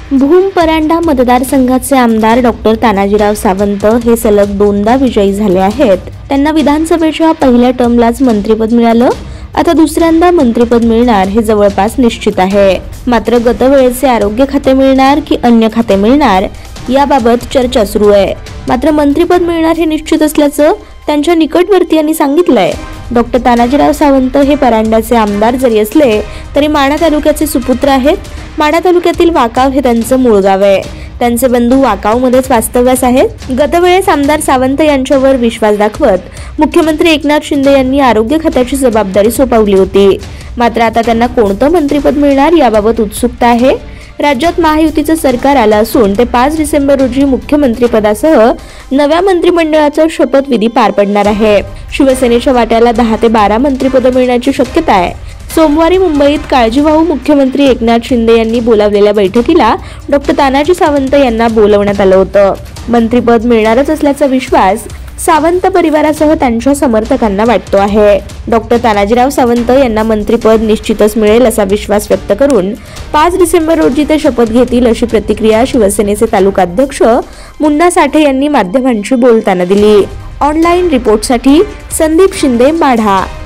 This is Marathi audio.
भूम परांडा मतदारसंघाचे आमदार डॉक्टर तानाजीराव सावंत हे सलग दोनदा विजयी झाले आहेत। त्यांना विधानसभेच्या पहिल्या टर्मलाच मंत्रिपद मिळालं। आता दुसऱ्यांदा मंत्रिपद मिळणार हे जवळपास निश्चित आहे। मात्र गतवेळेचे आरोग्य खाते मिळणार की अन्य खाते मिळणार याबाबत चर्चा सुरू आहे। मात्र मंत्रिपद मिळणार हे निश्चित असल्याचं त्यांच्या निकटवर्तीयांनी सांगितलंय। डॉक्टर तानाजीराव सावंत हे परांड्याचे आमदार जरी असले तरी माढा तालुक्याचे सुपुत्र आहेत। माढा तालुक्यातील वाकाव हे त्यांचं मूळ गाव आहे। त्यांचे बंधू वाकावमध्येच वास्तव्यास आहेत। गतवेळेस आमदार सावंत यांच्यावर विश्वास दाखवत मुख्यमंत्री एकनाथ शिंदे यांनी आरोग्य खात्याची जबाबदारी सोपवली होती। मात्र आता त्यांना कोणतं मंत्रिपद मिळणार याबाबत उत्सुकता आहे। राज्यात महायुतीचं सरकार आलं असून ते 5 डिसेंबर रोजी मुख्यमंत्रीपदासह नव्या मंत्रिमंडळाचा शपथविधी पार पडणार आहे। शिवसेनेच्या वाट्याला 10 ते 12 मंत्रिपद मिळण्याची शक्यता आहे। सोमवारी मुंबईत काळजीवाहू मुख्यमंत्री एकनाथ शिंदे यांनी बोलावलेल्या बैठकीला डॉक्टर तानाजी सावंत यांना बोलवण्यात आलं होतं। मंत्रिपद मिळणारच असल्याचा विश्वास सावंत परिवारासह त्यांच्या समर्थकांना वाटतो आहे। डॉक्टर तानाजीराव सावंत यांना मंत्रिपद निश्चितच मिळेल असा विश्वास व्यक्त करून 5 डिसेंबर रोजी ते शपथ घेतील अशी प्रतिक्रिया शिवसेनेचे तालुकाध्यक्ष मुन्ना साठे यांनी माध्यमांशी बोलताना दिली। ऑनलाईन रिपोर्टसाठी संदीप शिंदे, माढा।